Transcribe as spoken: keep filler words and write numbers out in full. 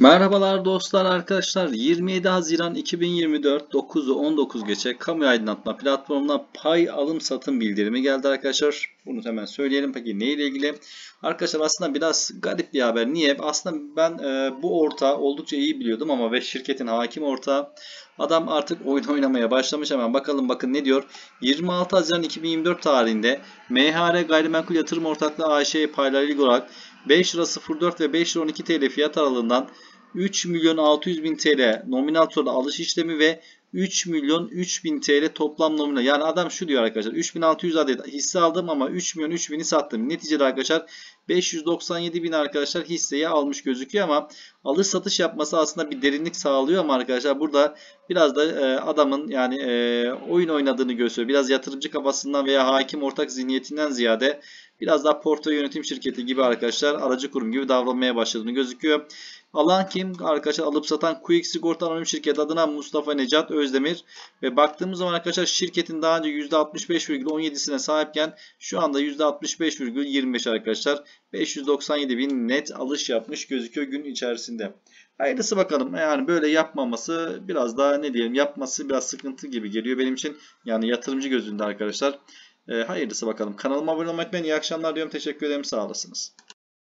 Merhabalar dostlar arkadaşlar. yirmi yedi Haziran iki bin yirmi dört dokuzu on dokuz geçe kamu aydınlatma platformuna pay alım satım bildirimi geldi arkadaşlar. Bunu hemen söyleyelim. Peki ne ile ilgili? Arkadaşlar aslında biraz garip bir haber. Niye? Aslında ben e, bu ortağı oldukça iyi biliyordum ama ve şirketin hakim ortağı adam artık oyun oynamaya başlamış. Hemen bakalım bakın ne diyor. yirmi altı Haziran iki bin yirmi dört tarihinde M H R Gayrimenkul Yatırım Ortaklığı A Ş'ye paylarıyla ilgili olarak beş lira sıfır dört ve beş lira on iki TL fiyat aralığından üç milyon altı yüz bin TL nominal tutarda alış işlemi ve üç milyon üç bin TL toplam nominal. Yani adam şu diyor arkadaşlar. üç bin altı yüz adet hisse aldım ama üç milyon üç bin'i sattım. Neticede arkadaşlar beş yüz doksan yedi bin arkadaşlar hisseyi almış gözüküyor ama alış satış yapması aslında bir derinlik sağlıyor ama arkadaşlar burada biraz da e, adamın yani e, oyun oynadığını gösteriyor. Biraz yatırımcı kafasından veya hakim ortak zihniyetinden ziyade biraz daha portföy yönetim şirketi gibi arkadaşlar aracı kurum gibi davranmaya başladığını gözüküyor. Alan kim? Arkadaşlar alıp satan Quick Sigorta Anonim Şirket adına Mustafa Necat Özdemir. Ve baktığımız zaman arkadaşlar şirketin daha önce yüzde altmış beş virgül on yedisine sahipken şu anda yüzde altmış beş virgül yirmi beş arkadaşlar. beş yüz doksan yedi bin net alış yapmış gözüküyor gün içerisinde. Hayırlısı bakalım. Yani böyle yapmaması biraz daha ne diyelim yapması biraz sıkıntı gibi geliyor benim için. Yani yatırımcı gözünde arkadaşlar. E, hayırlısı bakalım. Kanalıma abone olmayı unutmayın. İyi akşamlar diyorum. Teşekkür ederim. Sağ olasınız.